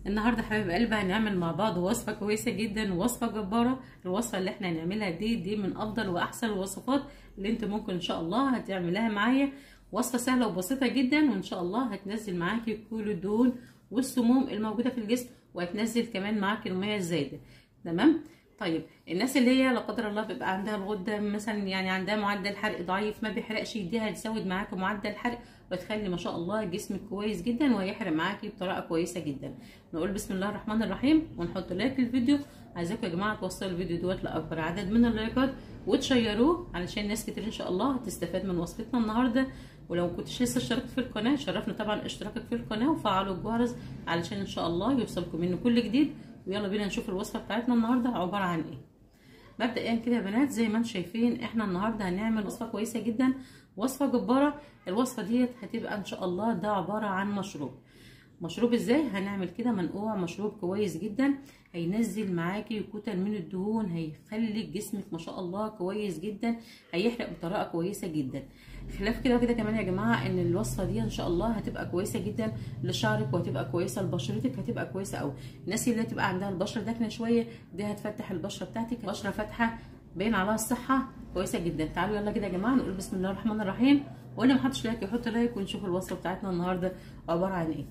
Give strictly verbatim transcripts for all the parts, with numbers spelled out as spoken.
النهارده حبايب قلبي هنعمل مع بعض وصفه كويسه جدا ووصفه جباره. الوصفه اللي احنا هنعملها دي دي من افضل واحسن الوصفات اللي انت ممكن ان شاء الله هتعملها معايا. وصفه سهله وبسيطه جدا، وان شاء الله هتنزل معاكي كل الدهون والسموم الموجوده في الجسم، وهتنزل كمان معاكي الميه الزايده. تمام. طيب الناس اللي هي لا قدر الله بيبقى عندها الغده مثلا، يعني عندها معدل حرق ضعيف ما بيحرقش، دي هتزود معاكي معدل الحرق وتخلي ما شاء الله جسمك كويس جدا وهيحرق معاكي بطريقه كويسه جدا. نقول بسم الله الرحمن الرحيم ونحط لايك للفيديو. عايزاكم يا جماعه توصلوا الفيديو دوت لاكبر عدد من اللايكات وتشيروه علشان ناس كتير ان شاء الله هتستفاد من وصفتنا النهارده. ولو كنتش لسه اشتركت في القناه شرفنا طبعا اشتراكك في القناه وفعلوا الجرس علشان ان شاء الله يوصلكم منه كل جديد. ويلا بينا نشوف الوصفه بتاعتنا النهارده عباره عن ايه. مبدئيا كده يا بنات زي ما انتم شايفين احنا النهارده هنعمل وصفه كويسه جدا، وصفه جباره. الوصفه ديت هتبقى ان شاء الله ده عباره عن مشروب. مشروب ازاي هنعمل كده؟ منقوع مشروب كويس جدا هينزل معاكي كتل من الدهون، هيخلي جسمك ما شاء الله كويس جدا، هيحرق بطريقه كويسه جدا. خلاف كده وكده كمان يا جماعه ان الوصفه دي ان شاء الله هتبقى كويسه جدا لشعرك، وهتبقى كويسه لبشرتك، هتبقى كويسه قوي. الناس اللي هتبقى عندها البشره داكنه شويه دي هتفتح البشره بتاعتك، بشره فاتحه باين عليها الصحه كويسه جدا. تعالوا يلا كده يا جماعه نقول بسم الله الرحمن الرحيم، واللي ما حطش لايك يحط لايك ونشوف الوصفه بتاعتنا النهارده عباره عن ايه.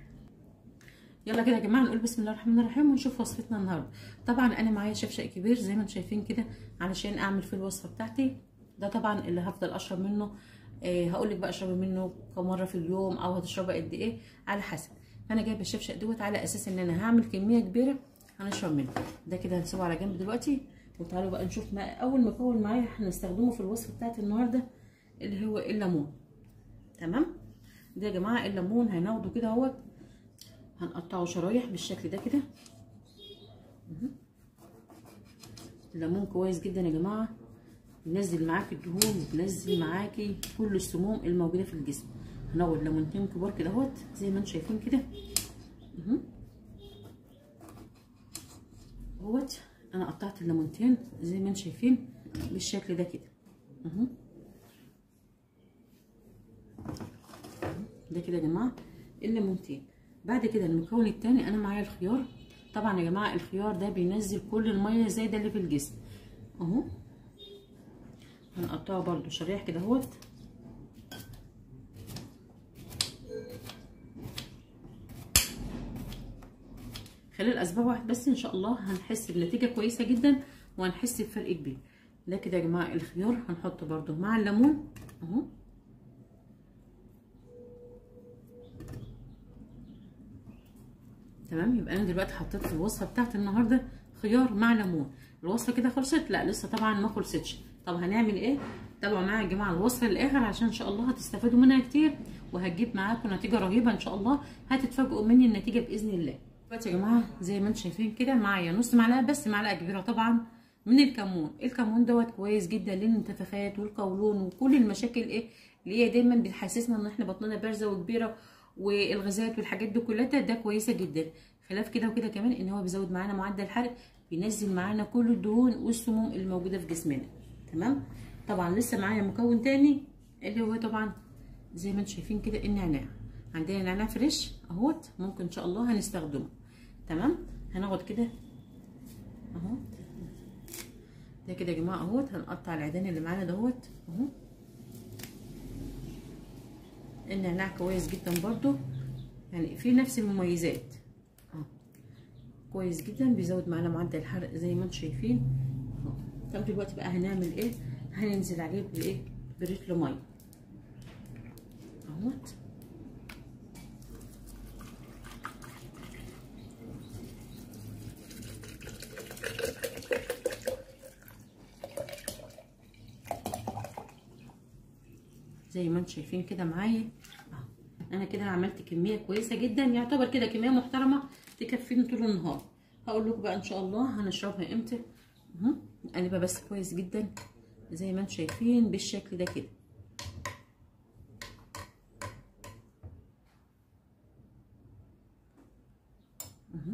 يلا كده يا جماعه نقول بسم الله الرحمن الرحيم ونشوف وصفتنا النهارده. طبعا انا معايا شفشق كبير زي ما انتم شايفين كده علشان اعمل فيه الوصفه بتاعتي. ده طبعا اللي هفضل اشرب منه. آه هقول لك بقى اشربي منه كم مره في اليوم او هتشربي قد ايه على حسب. فانا جايبه الشفشق دوت على اساس ان انا هعمل كميه كبيره هنشرب منه. ده كده هنسيبه على جنب دلوقتي، وتعالوا بقى نشوف ما اول مكون معايا هنستخدمه في الوصفه بتاعتي النهارده اللي هو الليمون. تمام. ده يا جماعه الليمون هناخده كده اهوت هنقطعه شرايح بالشكل ده كده. الليمون كويس جدا يا جماعه، بينزل معاكي الدهون وبينزل معاكي كل السموم الموجوده في الجسم. هناخد ليمونتين كبار كده اهوت زي ما انتم شايفين كده اهوت. انا قطعت الليمونتين زي ما انتم شايفين بالشكل ده كده. ده كده يا جماعه الليمونتين. بعد كده المكون الثاني انا معايا الخيار. طبعا يا جماعه الخيار ده بينزل كل الميه الزايده اللي في الجسم اهو. هنقطعه برده شرايح كده اهوت. خلال اسبوع واحد بس ان شاء الله هنحس بنتيجه كويسه جدا وهنحس بفرق كبير. ده كده يا جماعه الخيار هنحطه برده مع الليمون اهو. تمام. يبقى انا دلوقتي حطيت في الوصفه بتاعت النهارده خيار مع ليمون. الوصفه كده خلصت؟ لا لسه طبعا ما خلصتش. طب هنعمل ايه؟ تابعوا معايا يا جماعه الوصفه للاخر عشان ان شاء الله هتستفادوا منها كتير وهتجيب معاكم نتيجه رهيبه ان شاء الله. هتتفاجئوا مني النتيجه باذن الله. دلوقتي يا جماعه زي ما انتم شايفين كده معايا نص معلقه بس، معلقه كبيره طبعا من الكمون. الكمون دوت كويس جدا للانتفاخات والقولون وكل المشاكل ايه اللي هي دايما بتحسسنا ان احنا بطننا بارزه وكبيره والغازات والحاجات دي كلها. ده كويسه جدا. خلاف كده وكده كمان ان هو بيزود معانا معدل الحرق، بينزل معانا كل الدهون والسموم الموجوده في جسمنا. تمام. طبعا لسه معايا مكون تاني اللي هو طبعا زي ما انتم شايفين كده النعناع. عندنا نعناع فريش اهوت ممكن ان شاء الله هنستخدمه. تمام. هناخد كده اهو. ده كده يا جماعه اهوت هنقطع العيدان اللي معانا دهوت اهو. النعناع كويس جدا برضو، يعني في نفس المميزات اهو. كويس جدا بيزود معانا معدل الحرق زي ما انتم شايفين اهو. طب دلوقتي بقى هنعمل ايه؟ هننزل عليه بالايه؟ برتل ميه اهوت. زي ما انتم شايفين كده معايا اهو. انا كده عملت كميه كويسه جدا، يعتبر كده كميه محترمه تكفيني طول النهار. هقول لكم بقى ان شاء الله هنشربها امتى اهو. نقلبها بس كويس جدا زي ما انتم شايفين بالشكل ده كده اهو.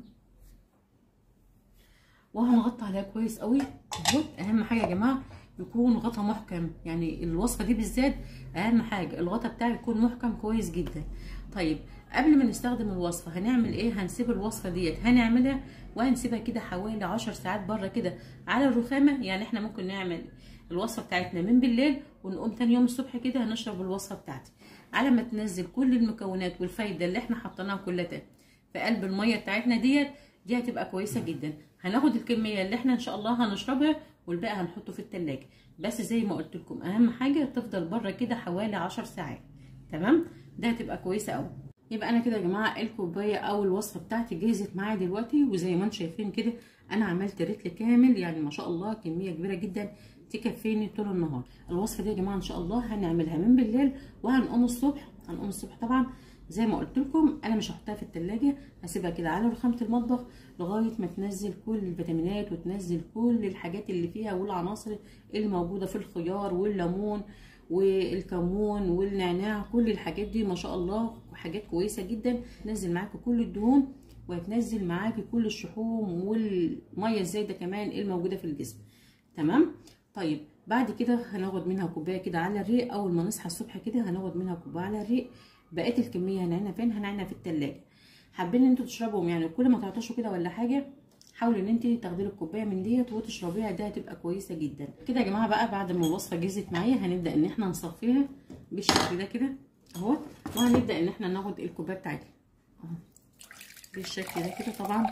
وهنغطي عليها كويس قوي اهو. اهم حاجه يا جماعه يكون غطا محكم، يعني الوصفه دي بالذات اهم حاجه الغطا بتاعي يكون محكم كويس جدا. طيب قبل ما نستخدم الوصفه هنعمل ايه؟ هنسيب الوصفه ديت هنعملها وهنسيبها كده حوالي عشر ساعات بره كده على الرخامه. يعني احنا ممكن نعمل الوصفه بتاعتنا من بالليل ونقوم تاني يوم الصبح كده هنشرب الوصفه بتاعتي على ما تنزل كل المكونات والفايده اللي احنا حطيناها كلها في قلب الميه بتاعتنا ديت. دي هتبقى كويسه جدا. هناخد الكميه اللي احنا ان شاء الله هنشربها والباقي هنحطه في التلاجة. بس زي ما قلت لكم اهم حاجه تفضل بره كده حوالي عشر ساعات. تمام؟ ده هتبقى كويسه قوي. يبقى انا كده يا جماعه الكوبايه او الوصفه بتاعتي جهزت معايا دلوقتي، وزي ما انتم شايفين كده انا عملت رتل كامل، يعني ما شاء الله كميه كبيره جدا تكفيني طول النهار. الوصفه دي يا جماعه ان شاء الله هنعملها من بالليل وهنقوم الصبح. هنقوم الصبح طبعا زي ما قلت لكم انا مش هحطها في التلاجة، هسيبها كده على رخامه المطبخ لغايه ما تنزل كل الفيتامينات وتنزل كل الحاجات اللي فيها والعناصر اللي موجوده في الخيار والليمون والكمون والنعناع. كل الحاجات دي ما شاء الله حاجات كويسه جدا، تنزل معاكي كل الدهون وهتنزل معاكي كل الشحوم والميه الزايده كمان الموجوده في الجسم. تمام؟ طيب بعد كده هناخد منها كوبايه كده على الريق. اول ما نصحى الصبح كده هناخد منها كوبايه على الريق. بقيه الكميه هنعينها فين؟ هنعينها في التلاجة. حابين ان انتوا تشربهم يعني كل ما تعطشوا كده ولا حاجه حاولوا ان انت تاخدي الكوبايه من ديت وتشربيها، ده هتبقى كويسه جدا. كده يا جماعه بقى بعد ما الوصفه جهزت معايا هنبدا ان احنا نصفيها بالشكل ده كده اهو، وهنبدا ان احنا ناخد الكوبايه بتاعتها اهو بالشكل ده كده. طبعا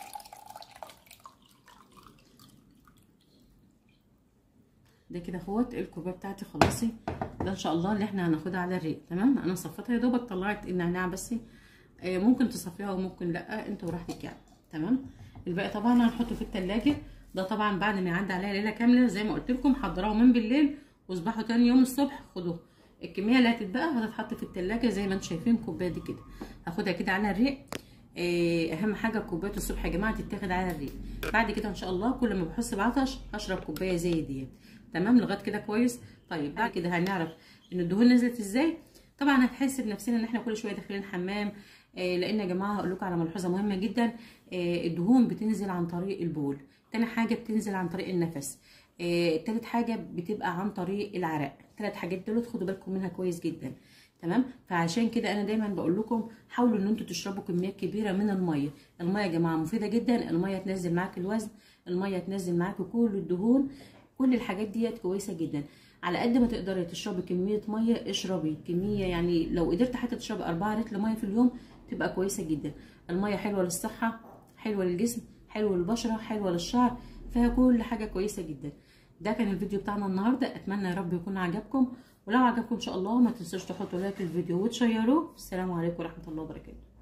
ده كده اهوت الكوبايه بتاعتي خلاصي. ده ان شاء الله اللي احنا هناخدها على الريق. تمام؟ انا صفيتها يا دوبك طلعت النعناع بس، آه ممكن تصفيها وممكن لا، انت براحتك يعني. تمام؟ الباقي طبعا هنحطه في التلاجة. ده طبعا بعد ما يعدي عليها ليله كامله زي ما قلت لكم. حضروه من بالليل واصبحوا تاني يوم الصبح خدوه. الكميه اللي هتتبقى هتتحط في التلاجة زي ما انتم شايفين. الكوبايه دي كده هاخدها كده على الريق. اهم حاجه كوبايه الصبح يا جماعه تتاخد على الريق. بعد كده ان شاء الله كل ما بحس بعطش هشرب كوبايه زي ديت. تمام؟ لغايه كده كويس. طيب بعد كده هنعرف ان الدهون نزلت ازاي. طبعا هنحس بنفسنا ان احنا كل شويه داخلين حمام، آه لان يا جماعه هقول لكم على ملحوظه مهمه جدا. آه الدهون بتنزل عن طريق البول. تاني حاجه بتنزل عن طريق النفس. آه تالت حاجه بتبقى عن طريق العرق. ثلاث حاجات دول خدوا بالكم منها كويس جدا. تمام؟ فعشان كده انا دايما بقول لكم حاولوا ان انتوا تشربوا كميات كبيره من الميه. الميه يا جماعه مفيده جدا. الميه تنزل معاك الوزن، الميه تنزل معاك كل الدهون، كل الحاجات ديت كويسه جدا. على قد ما تقدري تشربي كميه ميه اشربي كميه، يعني لو قدرت حتى تشربي أربعة لتر ميه في اليوم تبقى كويسه جدا. الميه حلوه للصحه، حلوه للجسم، حلوه للبشره، حلوه للشعر، فيها كل حاجه كويسه جدا. ده كان الفيديو بتاعنا النهارده. اتمنى يا رب يكون عجبكم، ولو عجبكم ان شاء الله ما تنسوش تحطوا لايك للفيديو وتشيروه. السلام عليكم ورحمه الله وبركاته.